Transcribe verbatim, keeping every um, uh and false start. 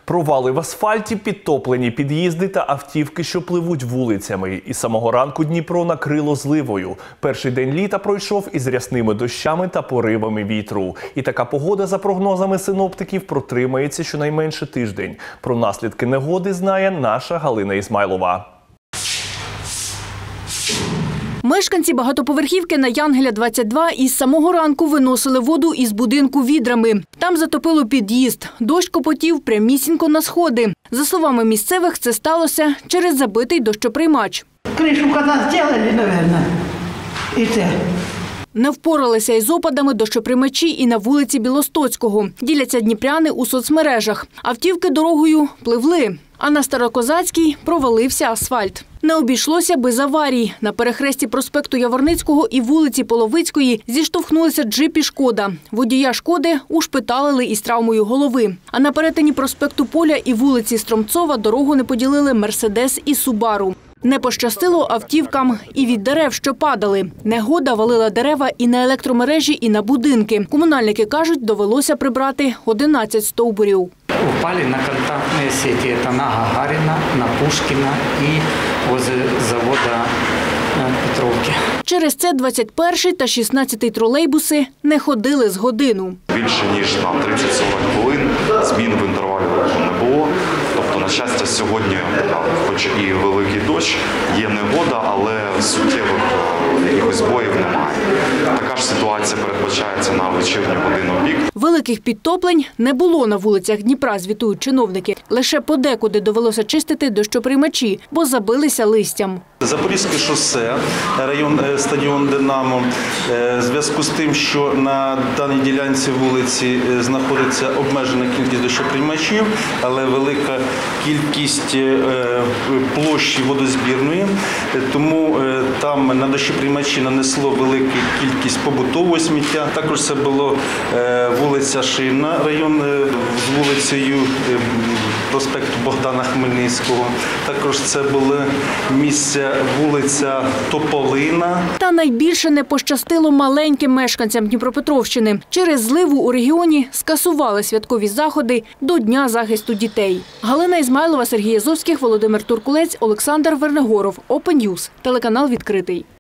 Провали в асфальті, підтоплені під'їзди та автівки, що пливуть вулицями. І з самого ранку Дніпро накрило зливою. Перший день літа пройшов із рясними дощами та поривами вітру. І така погода, за прогнозами синоптиків, протримається щонайменше тиждень. Про наслідки негоди знає наша Галина Ізмайлова. Мешканці багатоповерхівки на Янгеля, двадцять два із самого ранку виносили воду із будинку відрами. Там затопило під'їзд. Дощ копотів прямісінько на сходи. За словами місцевих, це сталося через забитий дощоприймач. Кришу коли зробили, мабуть, і це. Не впоралися із опадами дощоприймачі і на вулиці Білостоцького. Діляться дніпряни у соцмережах. Автівки дорогою пливли, а на Старокозацькій провалився асфальт. Не обійшлося без аварій. На перехресті проспекту Яворницького і вулиці Половицької зіштовхнулися джип і «Шкода». Водія «Шкоди» ушпиталили із травмою голови. А на перетині проспекту Поля і вулиці Стромцова дорогу не поділили «Мерседес» і «Субару». Не пощастило автівкам і від дерев, що падали. Негода валила дерева і на електромережі, і на будинки. Комунальники кажуть, довелося прибрати одинадцять стовбурів. Упали на контактные сети. Это на Гагарина, на Пушкина и возле завода Петровки. Через це двадцять перший та шістнадцятий тролейбуси не ходили з годину. Більше ніж на тридцять-сорок хвилин змін в інтервалі руху не було. Тобто, на щастя, сьогодні, хоч і великий дощ, є негода, але суттєвих якихось збоїв немає. Така ж ситуація передбачається на вечірню годину пік. Великих підтоплень не було на вулицях Дніпра, звітують чиновники. Лише подекуди довелося чистити дощоприймачі, бо забилися листям. Запорізьке шосе, район стадіон «Динамо». В зв'язку з тим, що на даній ділянці вулиці знаходиться обмежена кількість дощоприймачів, але велика кількість площі водозбірної, тому там на дощоприймачі нанесло велику кількість побутового сміття. Також це було вулиця Шийна, район з вулицею проспекту Богдана Хмельницького. Також це було місце вулиця Тополина. Та найбільше не пощастило маленьким мешканцям Дніпропетровщини. Через зливу у регіоні скасували святкові заходи до Дня захисту дітей. Галина Ізмайлова, Сергій Азовських, Володимир Туркулець, Олександр Вернегоров. Open News. Телеканал відкритий.